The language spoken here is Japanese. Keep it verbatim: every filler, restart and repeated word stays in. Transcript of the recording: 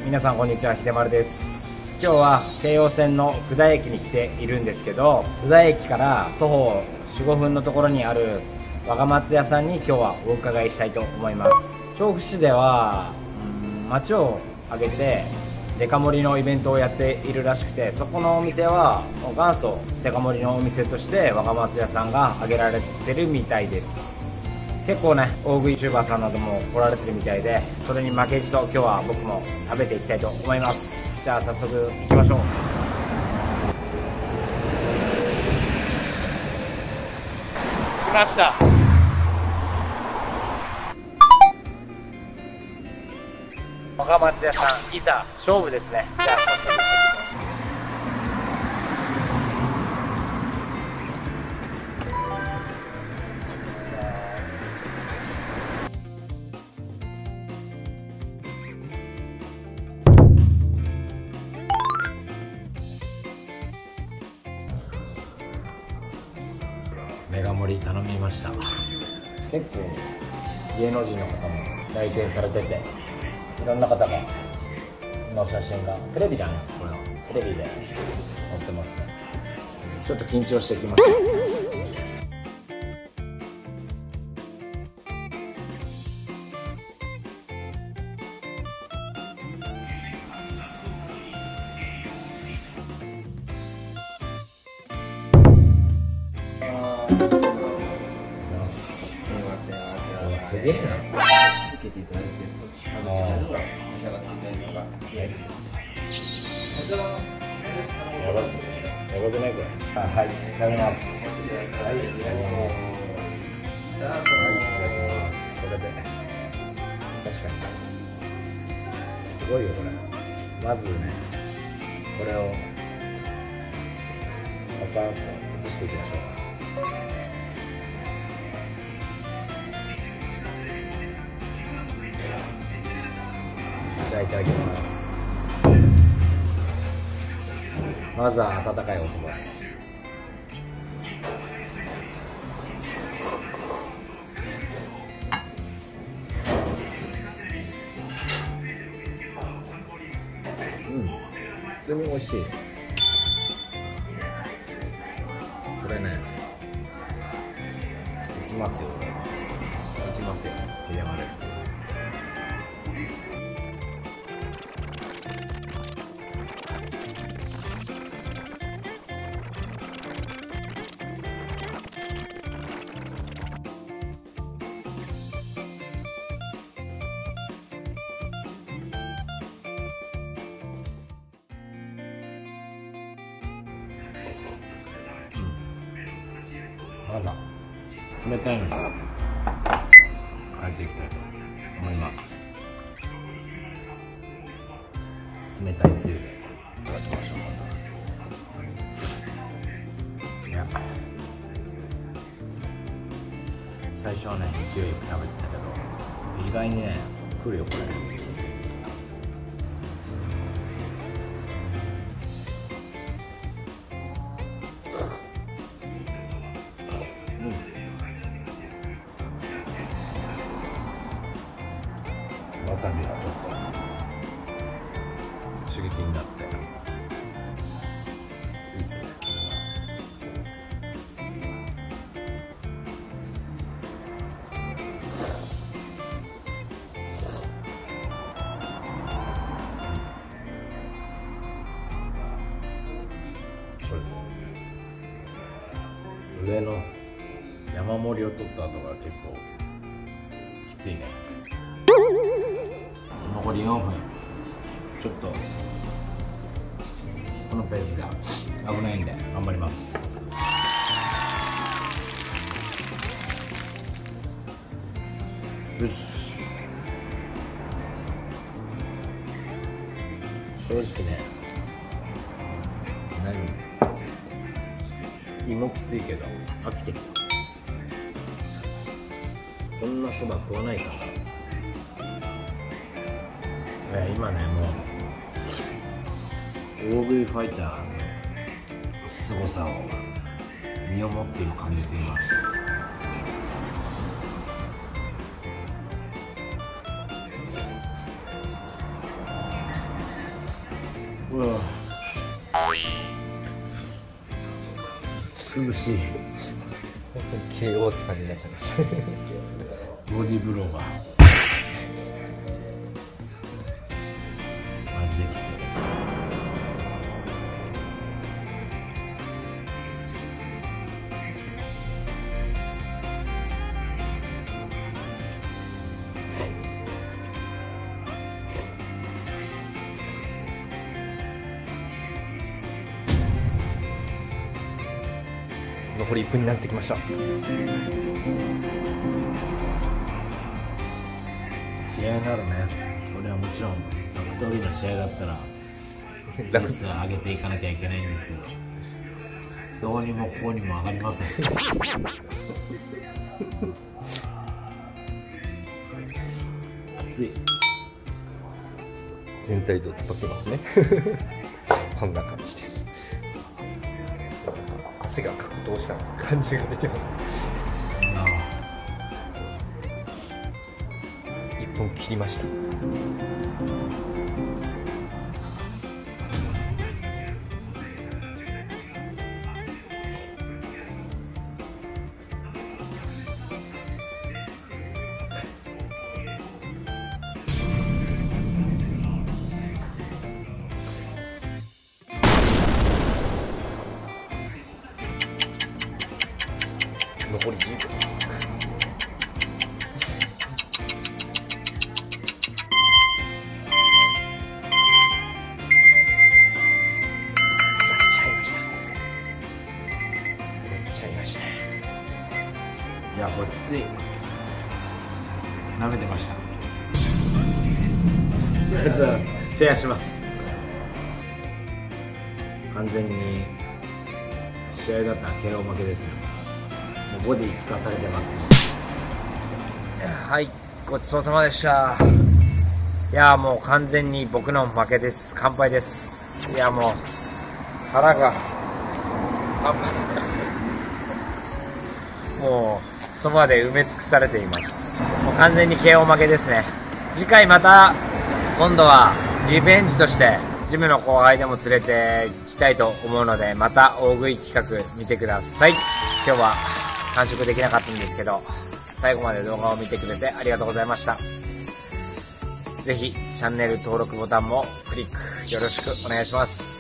皆さんこんにちは、秀丸です。今日は京王線の布田駅に来ているんですけど、布田駅から徒歩よん、ごふんのところにあるわが松屋さんに今日はお伺いしたいと思います。調布市では、うん、街を挙げてデカ盛りのイベントをやっているらしくて、そこのお店は元祖デカ盛りのお店としてわが松屋さんが挙げられてるみたいです。結構ね、大食い YouTuber さんなども来られてるみたいで、それに負けじと今日は僕も食べていきたいと思います。じゃあ早速行きましょう。来ました。わが松屋さん、いざ勝負ですね。じゃあ早速メガ盛り頼みました。結構芸能人の方も来店されてて、いろんな方がの写真がテレビだね、これはテレビで載ってますね。ちょっと緊張してきました。すげえな。受けていただいて、あの召し上がっていただいたのが、やばい、やばくないこれ。はい、いただきます。はい、いただきます。はい、いただきます。これで、確かにすごいよこれ。まずね、これをささっと移していきましょう。じゃあいただきます。まずは温かいおそば。うん、普通に美味しい。これね、いきますよ。いきますよ。秀丸。まだ冷たいのに変えていきたいと思います。冷たいつゆでいただきましょう。いや、最初はね勢いよく食べてたけど、意外にね来るよこれ。わさびがちょっと刺激になっていいっすね。これ上の山盛りを取った後が結構きついね。残りよんぷん。ちょっとこのペースが危ないんで頑張ります。よし。正直ね、何胃もきついけど飽きてきた。こんなそば食わないから。今ね、もう大食いファイターの凄さを身をもって今感じています。 うん苦しい。 本当に ケーオー って感じになっちゃいましたボディーブローがマジできつい。 残りいっぷんになってきました。 試合ならね、これはもちろん格闘技の試合だったらレースを上げていかなきゃいけないんですけど、どうにもここにも上がりません。きつい。 全体像とけますねこんな感じです。汗が格闘した感じが出てますね。いっぷん切りました。残りじゅうびょう。 いや、これきつい。舐めてました。シェアします。完全に試合だったら ケーオー 負けですよ。もうボディ効かされてます。 はい、ごちそうさまでした。いやーもう完全に僕の負けです。完敗です。いやもう腹がもうそこまで埋め尽くされています。もう完全に ケーオー 負けですね。次回また今度はリベンジとしてジムの後輩でも連れて行きたいと思うので、また大食い企画見てください。今日は完食できなかったんですけど、最後まで動画を見てくれてありがとうございました。ぜひチャンネル登録ボタンもクリックよろしくお願いします。